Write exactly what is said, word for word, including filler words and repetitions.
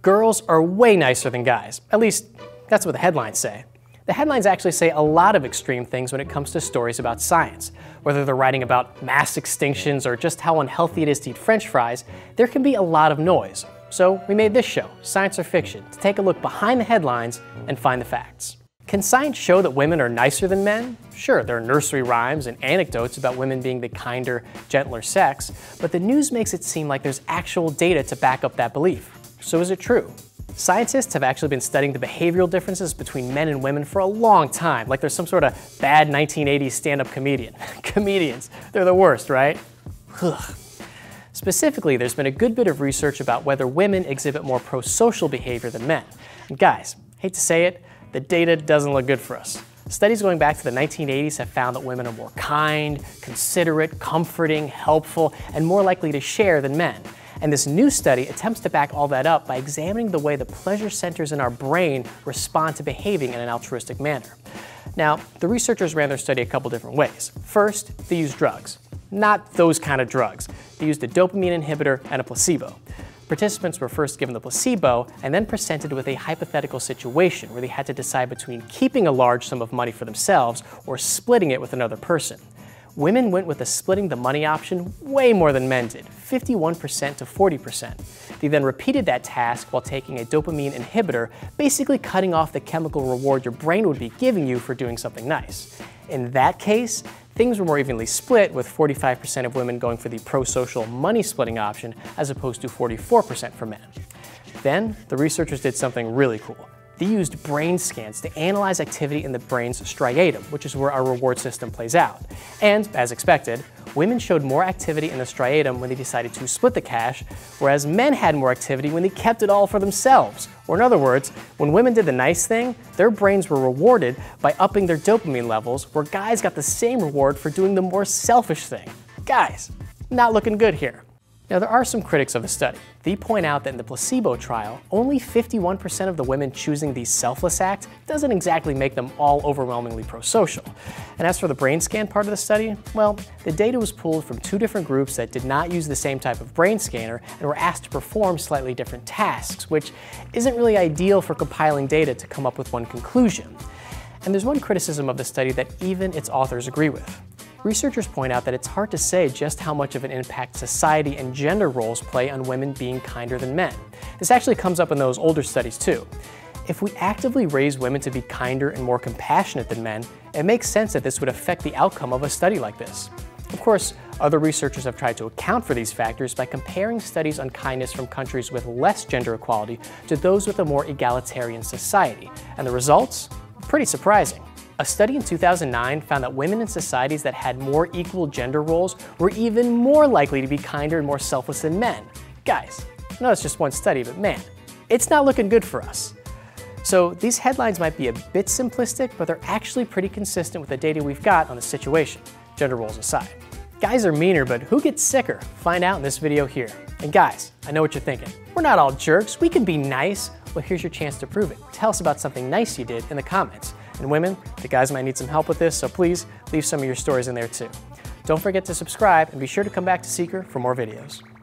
girls are way nicer than guys. At least, that's what the headlines say. The headlines actually say a lot of extreme things when it comes to stories about science. Whether they're writing about mass extinctions or just how unhealthy it is to eat French fries, there can be a lot of noise. So we made this show, Science or Fiction, to take a look behind the headlines and find the facts. Can science show that women are nicer than men? Sure, there are nursery rhymes and anecdotes about women being the kinder, gentler sex, but the news makes it seem like there's actual data to back up that belief. So is it true? Scientists have actually been studying the behavioral differences between men and women for a long time, like there's some sort of bad nineteen eighties stand-up comedian. Comedians, they're the worst, right? Ugh. Specifically, there's been a good bit of research about whether women exhibit more pro-social behavior than men. And guys, hate to say it, the data doesn't look good for us. Studies going back to the nineteen eighties have found that women are more kind, considerate, comforting, helpful, and more likely to share than men. And this new study attempts to back all that up by examining the way the pleasure centers in our brain respond to behaving in an altruistic manner. Now, the researchers ran their study a couple different ways. First, they used drugs. Not those kind of drugs. They used a dopamine inhibitor and a placebo. Participants were first given the placebo and then presented with a hypothetical situation where they had to decide between keeping a large sum of money for themselves or splitting it with another person. Women went with the splitting the money option way more than men did, fifty-one percent to forty percent. They then repeated that task while taking a dopamine inhibitor, basically cutting off the chemical reward your brain would be giving you for doing something nice. In that case, things were more evenly split, with forty-five percent of women going for the pro-social money-splitting option as opposed to forty-four percent for men. Then, the researchers did something really cool. They used brain scans to analyze activity in the brain's striatum, which is where our reward system plays out. And, as expected, women showed more activity in the striatum when they decided to split the cash, whereas men had more activity when they kept it all for themselves. Or in other words, when women did the nice thing, their brains were rewarded by upping their dopamine levels, where guys got the same reward for doing the more selfish thing. Guys, not looking good here. Now, there are some critics of the study. They point out that in the placebo trial, only fifty-one percent of the women choosing the selfless act doesn't exactly make them all overwhelmingly pro-social. And as for the brain scan part of the study, well, the data was pulled from two different groups that did not use the same type of brain scanner and were asked to perform slightly different tasks, which isn't really ideal for compiling data to come up with one conclusion. And there's one criticism of the study that even its authors agree with. Researchers point out that it's hard to say just how much of an impact society and gender roles play on women being kinder than men. This actually comes up in those older studies too. If we actively raise women to be kinder and more compassionate than men, it makes sense that this would affect the outcome of a study like this. Of course, other researchers have tried to account for these factors by comparing studies on kindness from countries with less gender equality to those with a more egalitarian society, and the results? Pretty surprising. A study in two thousand nine found that women in societies that had more equal gender roles were even more likely to be kinder and more selfless than men. Guys, I know it's just one study, but man, it's not looking good for us. So these headlines might be a bit simplistic, but they're actually pretty consistent with the data we've got on the situation, gender roles aside. Guys are meaner, but who gets sicker? Find out in this video here. And guys, I know what you're thinking. We're not all jerks, we can be nice. Well, here's your chance to prove it. Tell us about something nice you did in the comments. And women, the guys might need some help with this, so please leave some of your stories in there too. Don't forget to subscribe and be sure to come back to Seeker for more videos.